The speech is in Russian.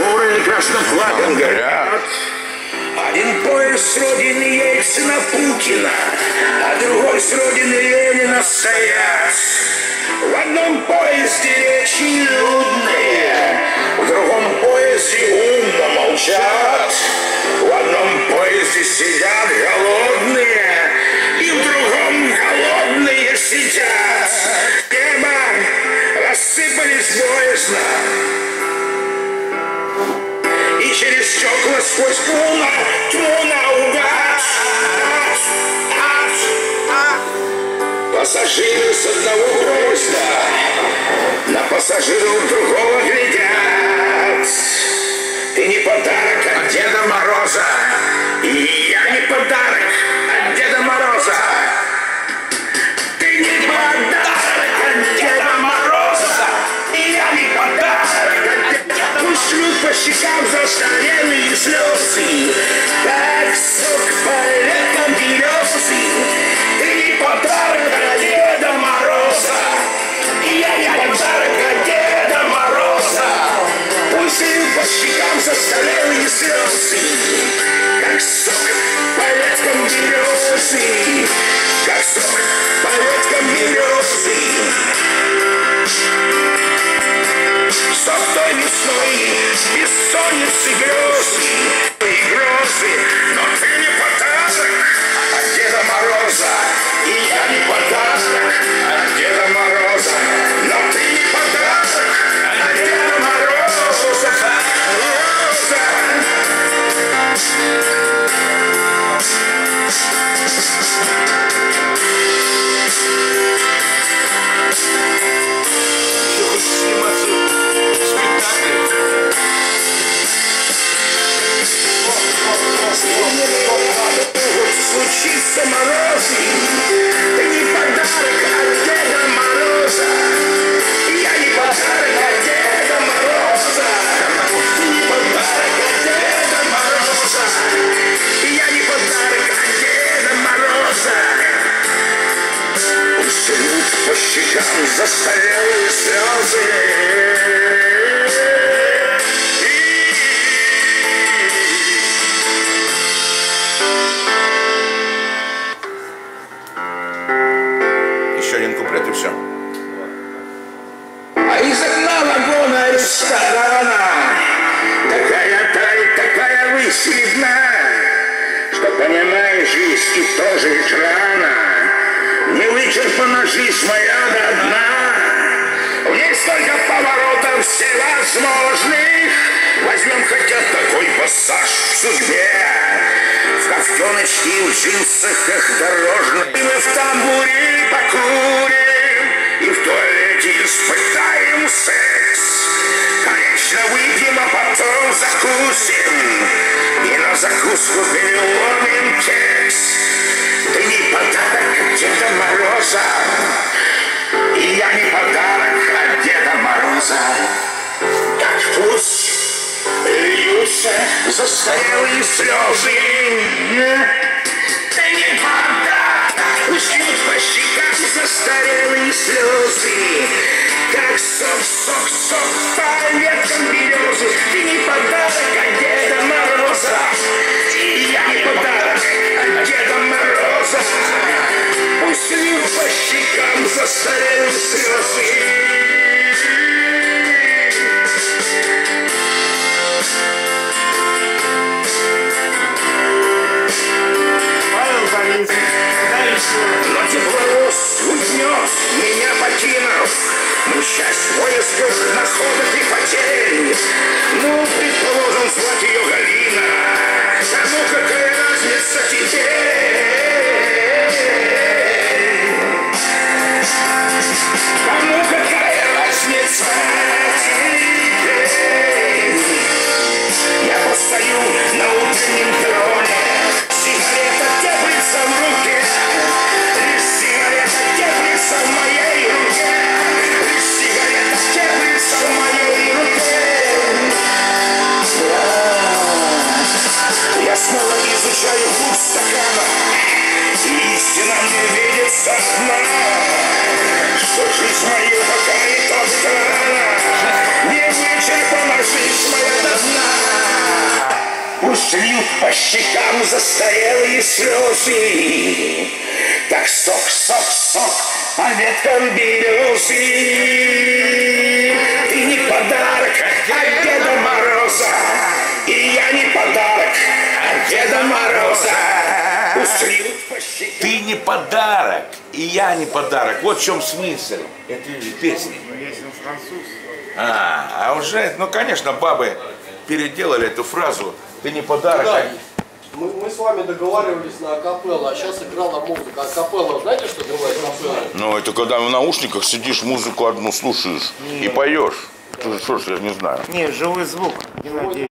фуры красным флагом горят. Один поезд с родины Ельцина-Путина, а другой с родины Ленина стоят. В одном поезде речи людные, в другом поезде умно молчат. В одном поезде сидят голодные, и в другом голодные сидят. Небо рассыпались боязно, и через стекла сквозь тьму наугад. Пассажиры с одного поезда на пассажиров другого глядят. Ты не подарок от Деда Мороза, и я не подарок от Деда Мороза. Ты не подарок от Деда Мороза, и я не подарок от Деда Мороза. Пусть льют по щекам застарелые слезы, как сок по веткам березы. Ты не подарок от Деда Мороза, и я не подарок от Деда Мороза. Пусть льют по щекам застарелые слезы, как сок по веткам березы, как сок по веткам березы. Сок той весной, бессонницы грезы и грозы. Но ты не подарок от Деда Мороза, и я не подарок от Деда Мороза. Но ты не подарок от Деда Мороза. Случится морозы, ты не подарок от Деда Мороза, и я не подарок от Деда Мороза. Ты не подарок от Деда Мороза, и я не подарок от Деда Мороза. Пусть льют по щекам застарелые слезы. И все. А из окна вагона ресторана такая даль, такая высь видна, что, понимаешь, жизнь и тоже ведь рано. Не вычерпана жизнь моя до дна. В ней столько поворотов всевозможных. Возьмем хотя такой пассаж в судьбе. В ковтеночке и в джинсах их дорожных. И мы в тамбуре покурим, и в туалете испытаем секс. Конечно, выпьем, а потом закусим, и на закуску переломим кекс. Ты не подарок от Деда Мороза, и я не подарок от Деда Мороза. Так пусть льются застарелые слезы. Ты не подарок, пусть льют по щекам застарелые слезы, как сок по веткам березы. Ты не подарок от Деда Мороза, и я не подарок от Деда Мороза. Пусть льют по щекам застарелые слезы. Но тепловоз уйдет, меня покинув. Мы часть поисков, находок и потерь. Ну, предположим, звать ее Галина. А ну, какая разница теперь? Кому какая разница теперь? Я постою на утреннем перроне, сигарета теплится в руке. Сигарета теплится в моей руке. Сигарета теплится в моей руке. Я снова изучаю путь стакана, и истина мне видится дна, что жизнь мою пока не то странна. Не вычерпана жизнь моя до дна. устриют по щекам застарелые слезы. Так сок, сок, сок по веткам березы. Ты не подарок от Деда Мороза, и я не подарок от Деда Мороза. Устриют по щекам. Ты не подарок, и я не подарок. Вот в чем смысл этой песни. А уже, ну конечно, бабы переделали эту фразу. Ты не подарок. Да. Мы с вами договаривались на акапелло, а сейчас играла музыка. Акапелло, знаете, что бывает акапелло? Ну, это когда в наушниках сидишь, музыку одну слушаешь и поешь. Что ж, я не знаю. Не, живой звук, Геннадий.